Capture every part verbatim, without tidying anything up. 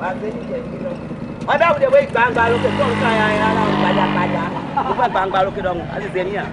Ọ̀dà òde wo gbangba lókè tó ń ká ya ya la gbàdàgbàdà. Ó fẹ́ gbangba lókè dọ̀hún, a sì ṣe níyà.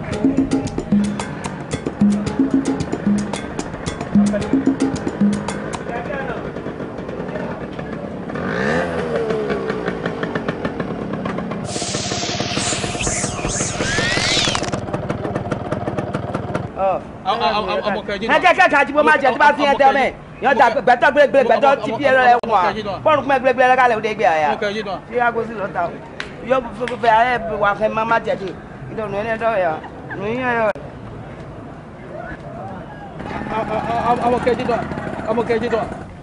Ẹ jẹ́ kẹ́kẹ́ àti bó máa jẹ tí bá fi ẹ tẹ́ mẹ́. Yọ da gbẹtọ gbẹgbẹ gbẹtọ ti fi ẹrọ ẹ wà bọ́ọ̀lù kúmẹ̀ gbẹgbẹ ẹrọ kálẹ̀ òde gbé àyà tí a kò sí lọ́ta yọ fẹ́ ayé wà fẹ́ máa má jẹ̀dí ìdọ̀nù ẹni ẹ̀dọ̀ yà nìyí ẹ̀yọ. ọmọ kejì dọ̀ ọmọ kejì dọ̀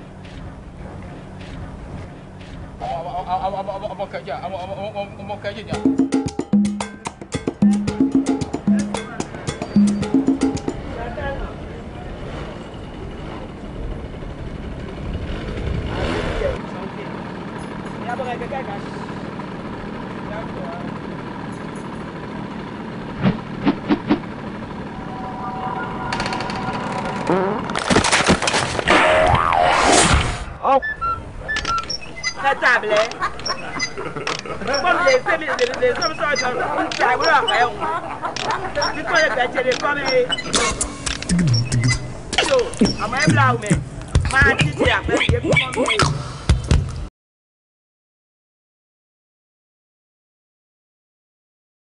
ọmọ kejì ọmọ kejì dọ̀. Oh, la table. Comme les femmes, les hommes sont en train de faire. Il faut les faire les femmes. Yo, à ma blague, mais ma petite, après, il est